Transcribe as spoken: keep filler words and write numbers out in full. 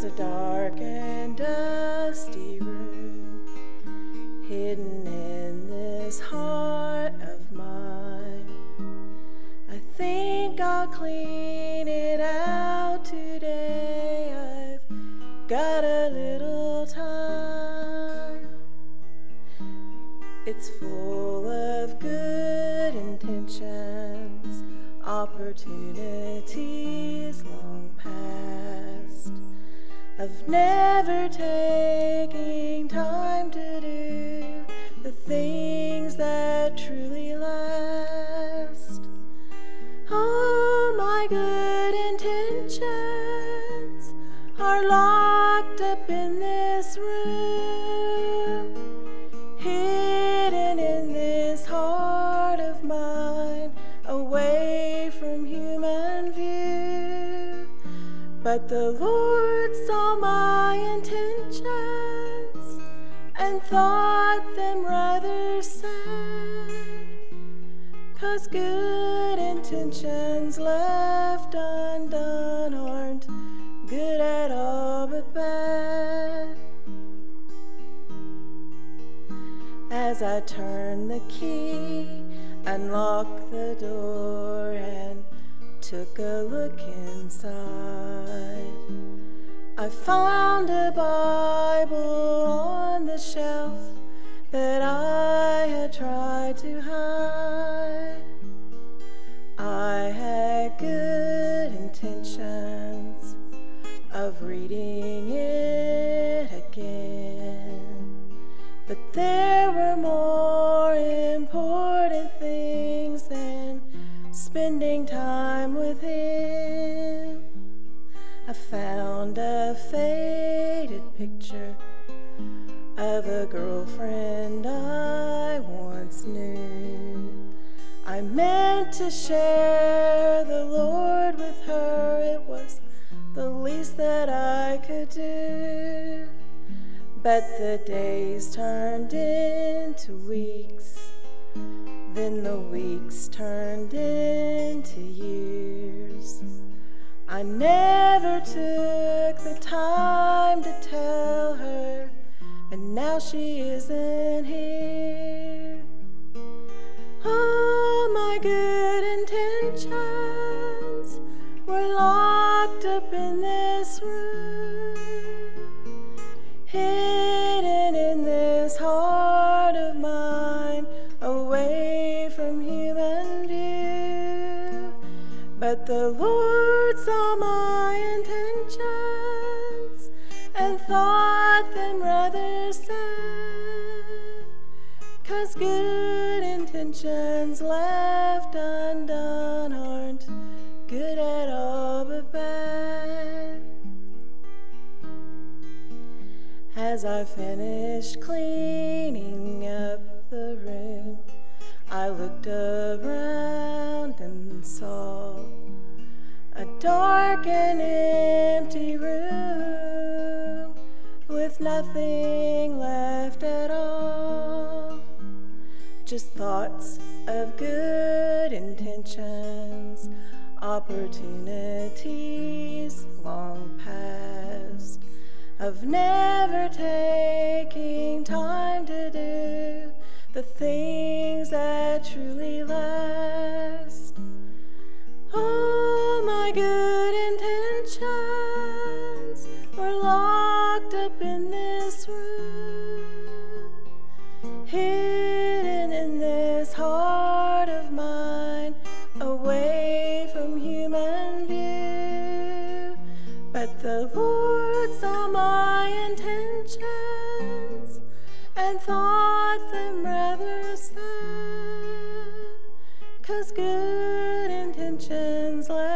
There's a dark and dusty room hidden in this heart of mine. I think I'll clean it out today. I've got a little time. It's full of good intentions, opportunities long past, of never taking time to do the things that truly last. All my good intentions are locked up in this room, hidden in this heart of mine, away from human view. But the Lord saw my intentions and thought them rather sad, 'cause good intentions left undone aren't good at all but bad. As I turned the key, unlocked the door, and took a look inside, I found a Bible on the shelf that I had tried to hide. I had good intentions of reading it again, but there were more important things than spending time with Him. I found a faded picture of a girlfriend I once knew. I meant to share the Lord with her. It was the least that I could do. But the days turned into weeks, then the weeks turned into years. I never took the time to tell her, and now she isn't here. All my good intentions were locked up in this room, hidden in this heart of mine, away from human view. But the Lord saw my intentions and thought them rather sad, 'cause good intentions left undone aren't good at all but bad. As I finished cleaning up the room, I looked around and saw a dark and empty room with nothing left at all. Just thoughts of good intentions, opportunities long past, of never taking time to do the things that truly last. All my good intentions were locked up in this room, hidden in this heart of mine, away from human view. But the Lord saw my intentions and thought them rather sad, 'cause good intentions left